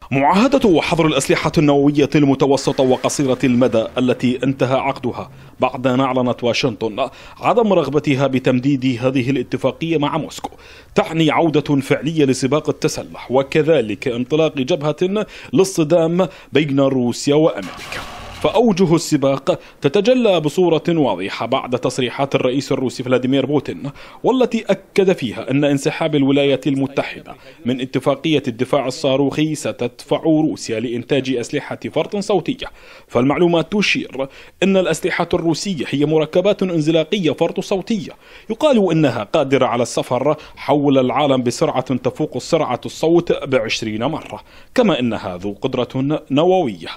معاهدة حظر الأسلحة النووية المتوسطة وقصيرة المدى التي انتهى عقدها بعد أن أعلنت واشنطن عدم رغبتها بتمديد هذه الاتفاقية مع موسكو تعني عودة فعلية لسباق التسلح وكذلك انطلاق جبهة للصدام بين روسيا وأمريكا. فأوجه السباق تتجلى بصورة واضحة بعد تصريحات الرئيس الروسي فلاديمير بوتين، والتي أكد فيها أن انسحاب الولايات المتحدة من اتفاقية الدفاع الصاروخي ستدفع روسيا لإنتاج أسلحة فرط صوتية. فالمعلومات تشير أن الأسلحة الروسية هي مركبات انزلاقية فرط صوتية يقال أنها قادرة على السفر حول العالم بسرعة تفوق سرعة الصوت ب20 مرة، كما أنها ذو قدرة نووية.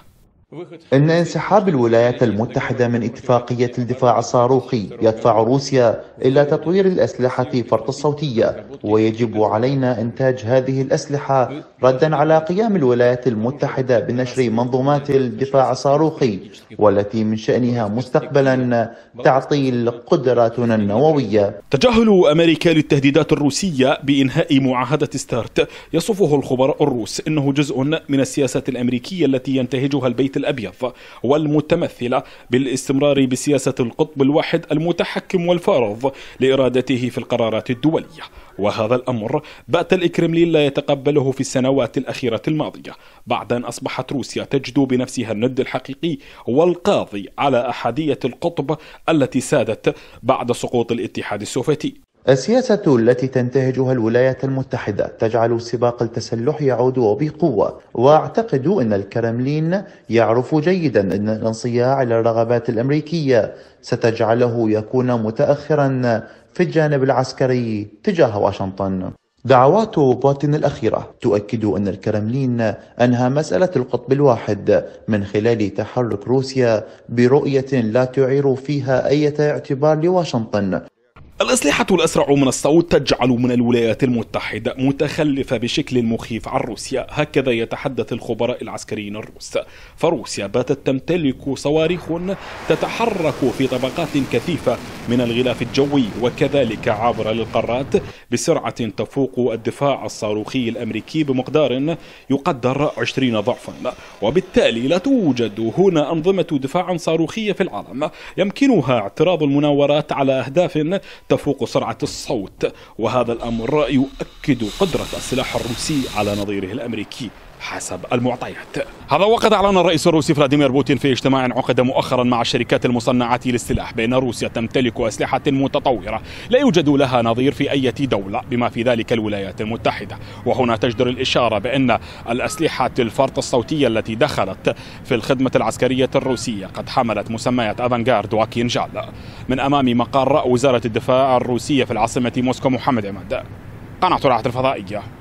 إن انسحاب الولايات المتحدة من اتفاقية الدفاع الصاروخي يدفع روسيا إلى تطوير الأسلحة فرط الصوتية، ويجب علينا إنتاج هذه الأسلحة ردا على قيام الولايات المتحدة بنشر منظومات الدفاع الصاروخي، والتي من شأنها مستقبلا تعطيل قدراتنا النووية. تجاهل أمريكا للتهديدات الروسية بإنهاء معاهدة ستارت يصفه الخبراء الروس إنه جزء من السياسة الأمريكية التي ينتهجها البيت الأبيض، والمتمثلة بالاستمرار بسياسة القطب الواحد المتحكم والفارض لإرادته في القرارات الدولية. وهذا الأمر بات الكرملين لا يتقبله في السنوات الأخيرة الماضية، بعد أن أصبحت روسيا تجدو بنفسها الند الحقيقي والقاضي على أحادية القطب التي سادت بعد سقوط الاتحاد السوفيتي. السياسة التي تنتهجها الولايات المتحدة تجعل سباق التسلح يعود وبقوة، وأعتقد أن الكرملين يعرف جيدا أن الانصياع إلى الرغبات الأمريكية ستجعله يكون متأخرا في الجانب العسكري تجاه واشنطن. دعوات بوتين الأخيرة تؤكد أن الكرملين أنهى مسألة القطب الواحد من خلال تحرك روسيا برؤية لا تعير فيها أي اعتبار لواشنطن. الأسلحة الأسرع من الصوت تجعل من الولايات المتحدة متخلفة بشكل مخيف عن روسيا، هكذا يتحدث الخبراء العسكريين الروس. فروسيا باتت تمتلك صواريخ تتحرك في طبقات كثيفة من الغلاف الجوي وكذلك عابرة للقارات بسرعة تفوق الدفاع الصاروخي الأمريكي بمقدار يقدر 20 ضعفا، وبالتالي لا توجد هنا أنظمة دفاع صاروخية في العالم يمكنها اعتراض المناورات على أهداف تفوق سرعة الصوت. وهذا الأمر يؤكد قدرة السلاح الروسي على نظيره الأمريكي حسب المعطيات. هذا وقد أعلن الرئيس الروسي فلاديمير بوتين في اجتماع عقد مؤخرا مع الشركات المصنعة للسلاح بأن روسيا تمتلك أسلحة متطورة لا يوجد لها نظير في أي دولة بما في ذلك الولايات المتحدة. وهنا تجدر الإشارة بأن الأسلحة الفرط الصوتية التي دخلت في الخدمة العسكرية الروسية قد حملت مسميات أفانغارد وكينجال. من أمام مقر وزارة الدفاع الروسية في العاصمة موسكو، محمد عماد، قناة الرائحة الفضائية.